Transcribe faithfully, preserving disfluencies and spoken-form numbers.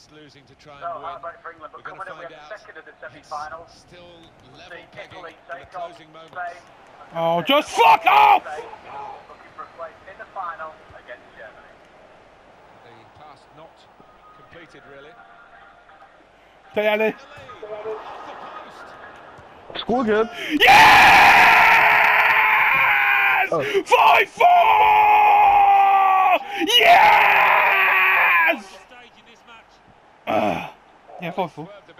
just losing to try and So, win. heartbreak for England, but We're going coming to up, we find have the out. second of the semi-finals. It's still level The pegging Italy in the take on closing moments. Spain. Oh, just fuck off! Looking for a place in the final against Germany. The pass not completed, really. Take Ali. The lead, off the post. Score good. Yes! Oh. five four! Yes! Uh, yeah, five four.